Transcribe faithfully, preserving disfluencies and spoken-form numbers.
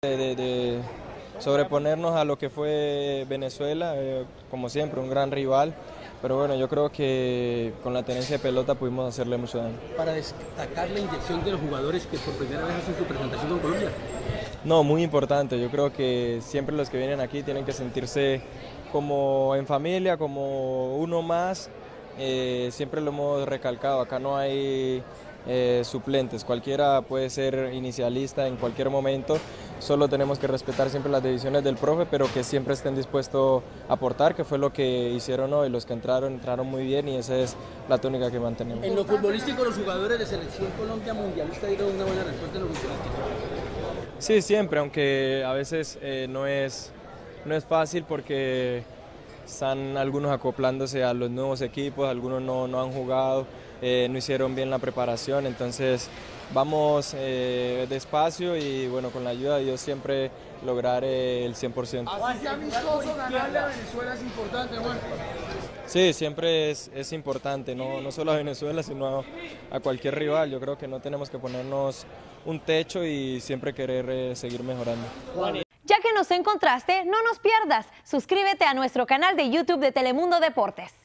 De, de, de sobreponernos a lo que fue Venezuela, eh, como siempre, un gran rival, pero bueno, yo creo que con la tenencia de pelota pudimos hacerle mucho daño. Para destacar la inyección de los jugadores que por primera vez hacen su presentación con Colombia. No, muy importante, yo creo que siempre los que vienen aquí tienen que sentirse como en familia, como uno más, eh, siempre lo hemos recalcado, acá no hay eh, suplentes, cualquiera puede ser inicialista en cualquier momento, solo tenemos que respetar siempre las decisiones del profe, pero que siempre estén dispuestos a aportar, que fue lo que hicieron hoy, los que entraron, entraron muy bien y esa es la tónica que mantenemos. En lo futbolístico, los jugadores de Selección Colombia mundialista dieron una buena respuesta en lo futbolístico. Sí, siempre, aunque a veces eh, no es, no es fácil porque están algunos acoplándose a los nuevos equipos, algunos no, no han jugado, eh, no hicieron bien la preparación, entonces vamos eh, despacio y bueno, con la ayuda de Dios siempre lograr eh, el cien por ciento. Así amistoso, ganarle a Venezuela es importante, hermano. Sí, siempre es, es importante, no, no solo a Venezuela, sino a, a cualquier rival. Yo creo que no tenemos que ponernos un techo y siempre querer eh, seguir mejorando. Ya que nos encontraste, no nos pierdas. Suscríbete a nuestro canal de YouTube de Telemundo Deportes.